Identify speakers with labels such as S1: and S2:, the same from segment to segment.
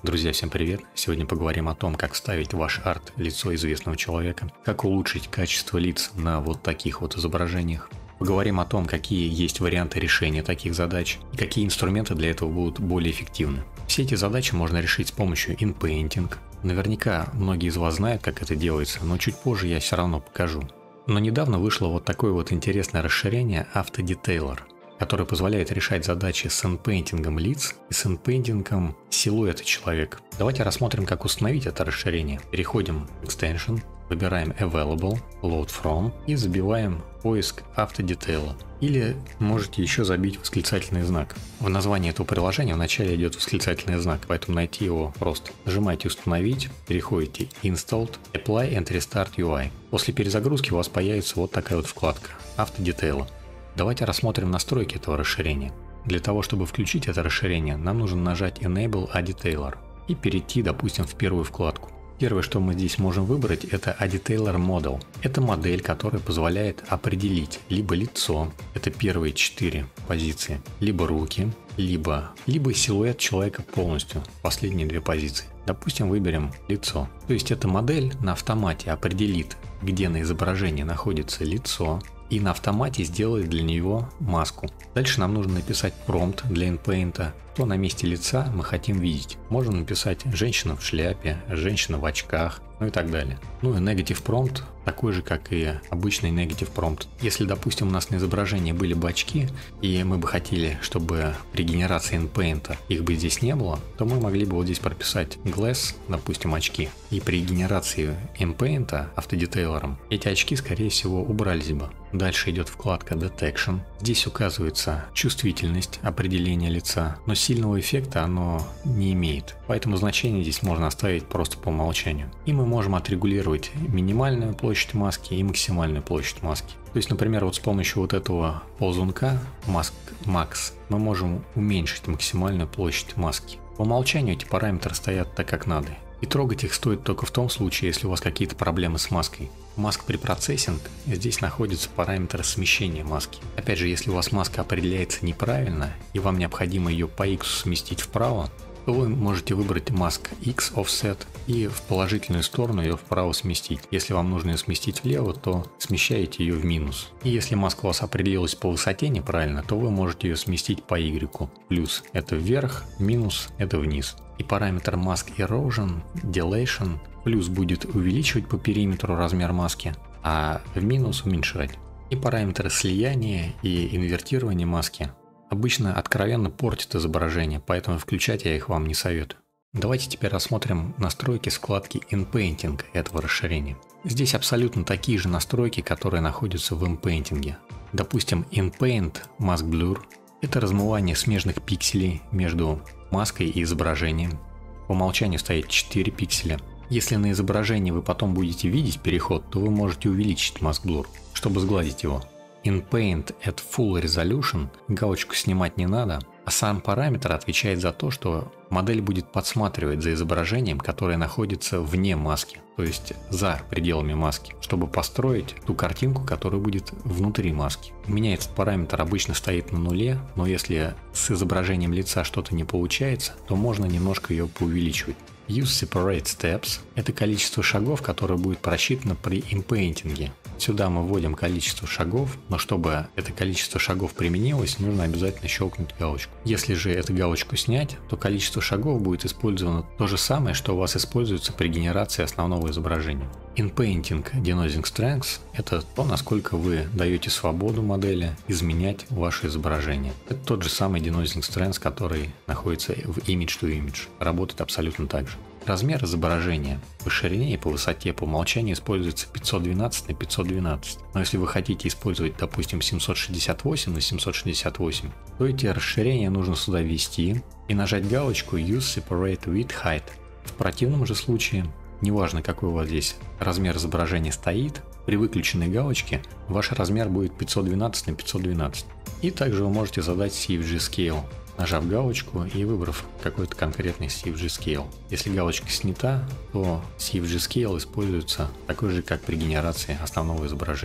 S1: Друзья, всем привет! Сегодня поговорим о том, как вставить в ваш арт лицо известного человека, как улучшить качество лиц на вот таких вот изображениях. Поговорим о том, какие есть варианты решения таких задач и какие инструменты для этого будут более эффективны. Все эти задачи можно решить с помощью InPainting. Наверняка многие из вас знают, как это делается, но чуть позже я все равно покажу. Но недавно вышло вот такое вот интересное расширение AutoDetailer, который позволяет решать задачи с инпейнтингом лиц и с инпейнтингом силуэта человека. Давайте рассмотрим, как установить это расширение. Переходим в Extension, выбираем Available, Load From и забиваем поиск AutoDetailer. Или можете еще забить восклицательный знак. В названии этого приложения вначале идет восклицательный знак, поэтому найти его просто. Нажимаете «Установить», переходите «Installed», «Apply and Restart UI». После перезагрузки у вас появится вот такая вот вкладка AutoDetailer. Давайте рассмотрим настройки этого расширения. Для того, чтобы включить это расширение, нам нужно нажать Enable AutoDetailer и перейти, допустим, в первую вкладку. Первое, что мы здесь можем выбрать, это AutoDetailer Model. Это модель, которая позволяет определить либо лицо, это первые 4 позиции, либо руки, либо силуэт человека полностью, последние 2 позиции. Допустим, выберем лицо. То есть эта модель на автомате определит, где на изображении находится лицо, и на автомате сделает для него маску. Дальше нам нужно написать промпт для InPaint, что на месте лица мы хотим видеть. Можно написать «женщина в шляпе», «женщина в очках», ну и так далее. Ну и Negative Prompt такой же, как и обычный Negative Prompt. Если, допустим, у нас на изображении были бы очки, и мы бы хотели, чтобы при генерации InPaint их бы здесь не было, то мы могли бы вот здесь прописать Glass, допустим, очки. И при генерации InPaint автодетейлером эти очки, скорее всего, убрались бы. Дальше идет вкладка Detection. Здесь указывается чувствительность определения лица, но сильного эффекта оно не имеет. Поэтому значение здесь можно оставить просто по умолчанию. И мы можем отрегулировать минимальную площадь маски и максимальную площадь маски. То есть, например, вот с помощью вот этого ползунка Max мы можем уменьшить максимальную площадь маски. По умолчанию эти параметры стоят так, как надо. И трогать их стоит только в том случае, если у вас какие-то проблемы с маской. Mask Preprocessing, здесь находится параметр смещения маски. Опять же, если у вас маска определяется неправильно и вам необходимо ее по X сместить вправо, то вы можете выбрать Mask X Offset и в положительную сторону ее вправо сместить. Если вам нужно ее сместить влево, то смещаете ее в минус. И если маска у вас определилась по высоте неправильно, то вы можете ее сместить по Y. Плюс это вверх, минус это вниз. И параметр Mask Erosion, Dilation, плюс будет увеличивать по периметру размер маски, а в минус уменьшать. И параметры слияния и инвертирования маски обычно откровенно портят изображение, поэтому включать я их вам не советую. Давайте теперь рассмотрим настройки с вкладки InPainting этого расширения. Здесь абсолютно такие же настройки, которые находятся в InPainting. Допустим, InPaint Mask Blur – это размывание смежных пикселей между маской и изображением. По умолчанию стоит 4 пикселя. Если на изображении вы потом будете видеть переход, то вы можете увеличить Mask Blur, чтобы сгладить его. InPaint at Full Resolution галочку снимать не надо, а сам параметр отвечает за то, что модель будет подсматривать за изображением, которое находится вне маски, то есть за пределами маски, чтобы построить ту картинку, которая будет внутри маски. У меня этот параметр обычно стоит на нуле, но если с изображением лица что-то не получается, то можно немножко ее поувеличивать. Use Separate Steps – это количество шагов, которое будет просчитано при InPainting. Сюда мы вводим количество шагов, но чтобы это количество шагов применилось, нужно обязательно щелкнуть галочку. Если же эту галочку снять, то количество шагов будет использовано то же самое, что у вас используется при генерации основного изображения. InPainting Denoising Strength – это то, насколько вы даете свободу модели изменять ваше изображение. Это тот же самый Denoising Strength, который находится в Image to Image. Работает абсолютно так же. Размер изображения по ширине и по высоте по умолчанию используется 512 на 512. Но если вы хотите использовать, допустим, 768 на 768, то эти расширения нужно сюда ввести и нажать галочку Use Separate Width Height. В противном же случае, неважно какой у вас здесь размер изображения стоит, при выключенной галочке ваш размер будет 512 на 512. И также вы можете задать CFG Scale, нажав галочку и выбрав какой-то конкретный CFG Scale. Если галочка снята, то CFG Scale используется такой же, как при генерации основного изображения.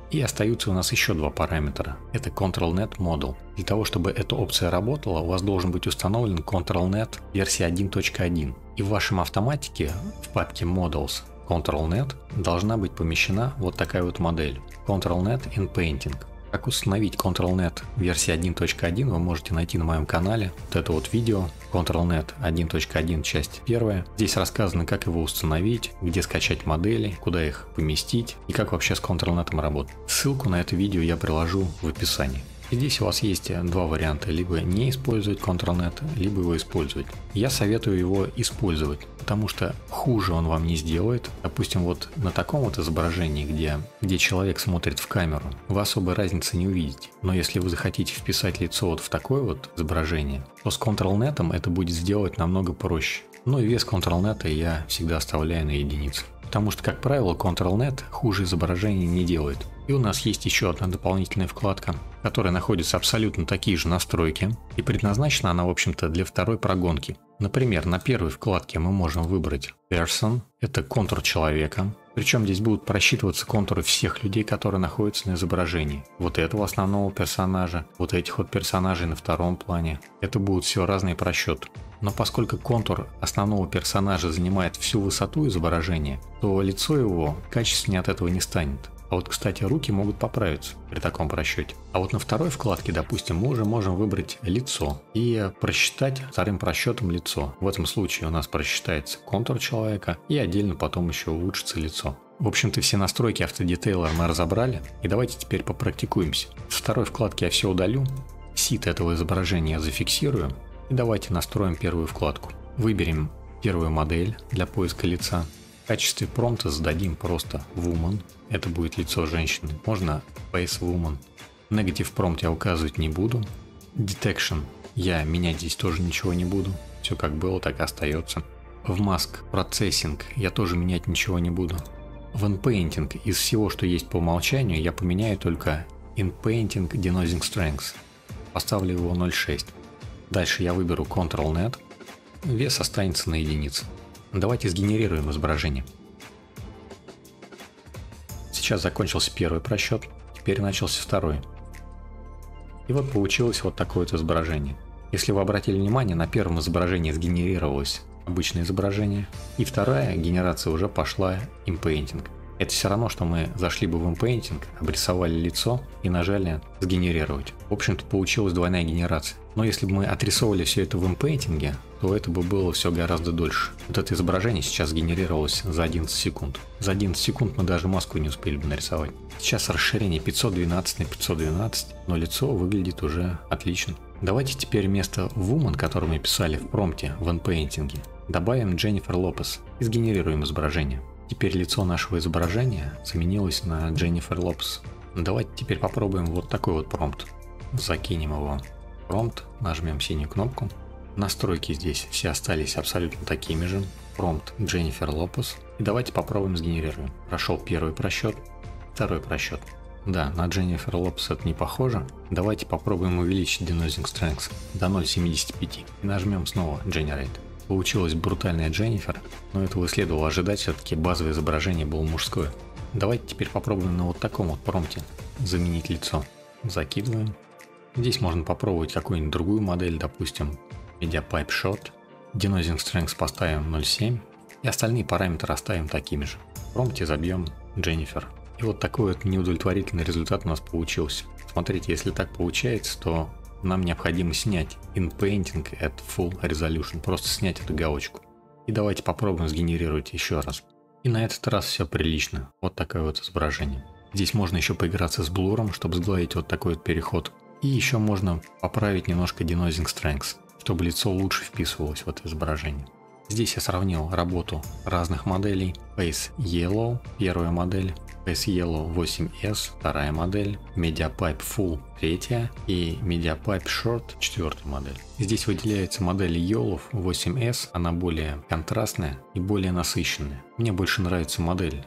S1: И остаются у нас еще два параметра. Это ControlNet Model. Для того, чтобы эта опция работала, у вас должен быть установлен ControlNet версия 1.1. И в вашем автоматике в папке Models ControlNet должна быть помещена вот такая вот модель ControlNet InPainting. Как установить ControlNet версии 1.1 вы можете найти на моем канале. Вот это вот видео ControlNet 1.1 часть 1. Здесь рассказано, как его установить, где скачать модели, куда их поместить и как вообще с ControlNet работать. Ссылку на это видео я приложу в описании. Здесь у вас есть два варианта, либо не использовать ControlNet, либо его использовать. Я советую его использовать, потому что хуже он вам не сделает. Допустим, вот на таком вот изображении, где человек смотрит в камеру, вы особой разницы не увидите. Но если вы захотите вписать лицо вот в такое вот изображение, то с ControlNet это будет сделать намного проще. Ну и вес ControlNet я всегда оставляю на единицу. Потому что, как правило, ControlNet хуже изображения не делает. И у нас есть еще одна дополнительная вкладка, в которой находятся абсолютно такие же настройки. И предназначена она, в общем-то, для второй прогонки. Например, на первой вкладке мы можем выбрать Person, это контур человека. Причем здесь будут просчитываться контуры всех людей, которые находятся на изображении. Вот этого основного персонажа, вот этих вот персонажей на втором плане. Это будут все разные просчеты. Но поскольку контур основного персонажа занимает всю высоту изображения, то лицо его качественнее от этого не станет. А вот, кстати, руки могут поправиться при таком просчете. А вот на второй вкладке, допустим, мы уже можем выбрать лицо и просчитать вторым просчетом лицо. В этом случае у нас просчитается контур человека и отдельно потом еще улучшится лицо. В общем-то, все настройки автодетейлера мы разобрали, и давайте теперь попрактикуемся. С второй вкладки я все удалю, сит этого изображения я зафиксирую, и давайте настроим первую вкладку. Выберем первую модель для поиска лица. В качестве промпта зададим просто Woman. Это будет лицо женщины. Можно Face Woman. Negative Prompt я указывать не буду. Detection я менять здесь тоже ничего не буду. Все как было, так и остается. В Mask Processing я тоже менять ничего не буду. В InPainting из всего, что есть по умолчанию, я поменяю только InPainting Denoising Strength. Поставлю его 0.6. Дальше я выберу ControlNet. Вес останется на единице. Давайте сгенерируем изображение. Сейчас закончился первый просчет, теперь начался второй. И вот получилось вот такое вот изображение. Если вы обратили внимание, на первом изображении сгенерировалось обычное изображение, и вторая генерация уже пошла InPainting. Это все равно, что мы зашли бы в InPainting, обрисовали лицо и нажали «Сгенерировать». В общем-то, получилась двойная генерация. Но если бы мы отрисовывали все это в InPainting, то это бы было все гораздо дольше. Вот это изображение сейчас сгенерировалось за 11 секунд. За 11 секунд мы даже маску не успели бы нарисовать. Сейчас расширение 512 на 512, но лицо выглядит уже отлично. Давайте теперь вместо Woman, которую мы писали в промпте в InPainting, добавим Дженнифер Лопес и сгенерируем изображение. Теперь лицо нашего изображения заменилось на Дженнифер Лопес. Давайте теперь попробуем вот такой вот промпт. Закинем его в промпт, нажмем синюю кнопку. Настройки здесь все остались абсолютно такими же. Промпт Дженнифер Лопес. И давайте попробуем сгенерируем. Прошел первый просчет, второй просчет. Да, на Дженнифер Лопес это не похоже. Давайте попробуем увеличить Denoising Strength до 0.75 и нажмем снова Generate. Получилась брутальная Дженнифер, но этого следовало ожидать, все-таки базовое изображение было мужское. Давайте теперь попробуем на вот таком вот промпте заменить лицо. Закидываем. Здесь можно попробовать какую-нибудь другую модель, допустим MediaPipe Shot. Denoising Strength поставим 0.7 и остальные параметры оставим такими же. В промпте забьем Дженнифер. И вот такой вот неудовлетворительный результат у нас получился. Смотрите, если так получается, то нам необходимо снять InPainting at Full Resolution, просто снять эту галочку. И давайте попробуем сгенерировать еще раз. И на этот раз все прилично. Вот такое вот изображение. Здесь можно еще поиграться с блуром, чтобы сгладить вот такой вот переход. И еще можно поправить немножко Denoising Strength, чтобы лицо лучше вписывалось в это изображение. Здесь я сравнил работу разных моделей. Face Yellow, первая модель. Face Yellow 8S, вторая модель, MediaPipe Full, третья и MediaPipe Short, четвертая модель. Здесь выделяется модель Yellow 8S, она более контрастная и более насыщенная. Мне больше нравится модель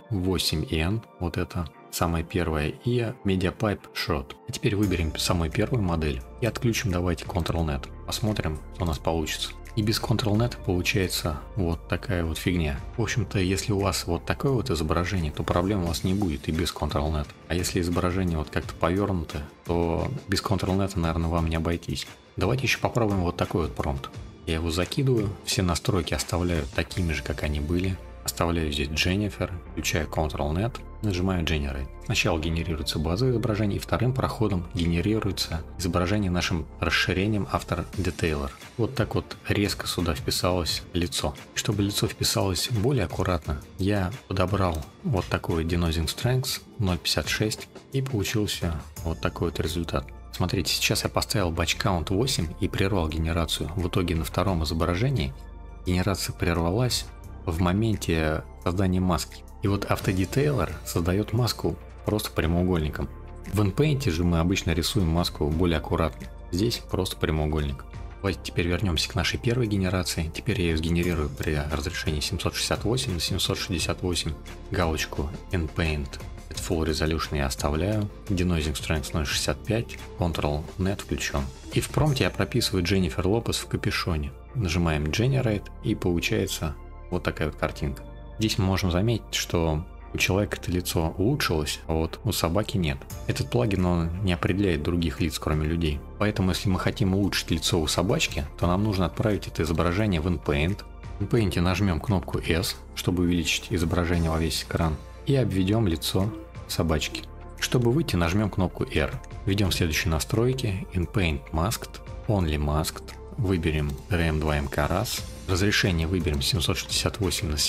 S1: 8N, вот это самая первая, и MediaPipe Short. А теперь выберем самую первую модель и отключим давайте ControlNet. Посмотрим, что у нас получится. И без Ctrl-Net получается вот такая вот фигня. В общем-то, если у вас вот такое вот изображение, то проблем у вас не будет и без Ctrl-Net. А если изображение вот как-то повернуто, то без Ctrl-Net, наверное, вам не обойтись. Давайте еще попробуем вот такой вот промпт. Я его закидываю, все настройки оставляю такими же, как они были. Оставляю здесь Jennifer, включаю Ctrl-Net, нажимаю Generate. Сначала генерируется базовое изображение, и вторым проходом генерируется изображение нашим расширением After Detailer. Вот так вот резко сюда вписалось лицо. Чтобы лицо вписалось более аккуратно, я подобрал вот такой Denoising Strength 0.56 и получился вот такой вот результат. Смотрите, сейчас я поставил Batch Count 8 и прервал генерацию. В итоге на втором изображении генерация прервалась в моменте создания маски. И вот автодетейлер создает маску просто прямоугольником. В InPaint же мы обычно рисуем маску более аккуратно. Здесь просто прямоугольник. Давайте теперь вернемся к нашей первой генерации. Теперь я ее сгенерирую при разрешении 768 на 768. Галочку InPaint Full Resolution я оставляю. Denoising Strength 0.65. Ctrl-Net включен. И в промпте я прописываю Jennifer Lopez в капюшоне. Нажимаем Generate и получается вот такая вот картинка. Здесь мы можем заметить, что у человека это лицо улучшилось, а вот у собаки нет. Этот плагин он не определяет других лиц, кроме людей. Поэтому, если мы хотим улучшить лицо у собачки, то нам нужно отправить это изображение в InPaint. В InPaint нажмем кнопку S, чтобы увеличить изображение во весь экран, и обведем лицо собачки. Чтобы выйти, нажмем кнопку R. Введем следующие настройки: InPaint Masked, Only Masked. Выберем RM2MK RAS. Разрешение выберем 768 на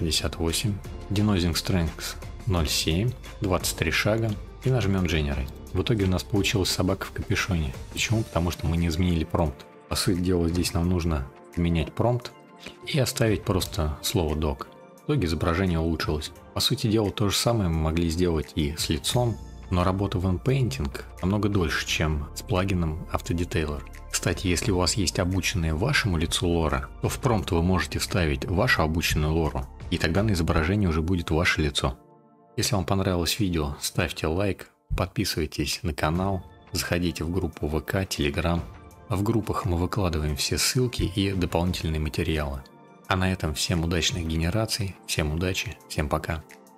S1: 768. Denoising Strength 0.7. 23 шага. И нажмем Generate. В итоге у нас получилась собака в капюшоне. Почему? Потому что мы не изменили промпт. По сути дела, здесь нам нужно поменять промпт и оставить просто слово Dog. В итоге изображение улучшилось. По сути дела, то же самое мы могли сделать и с лицом, но работа в InPainting намного дольше, чем с плагином Autodetailer. Кстати, если у вас есть обученные вашему лицу лора, то в промпт вы можете вставить вашу обученную лору, и тогда на изображении уже будет ваше лицо. Если вам понравилось видео, ставьте лайк, подписывайтесь на канал, заходите в группу ВК, Telegram. В группах мы выкладываем все ссылки и дополнительные материалы. А на этом всем удачных генераций, всем удачи, всем пока.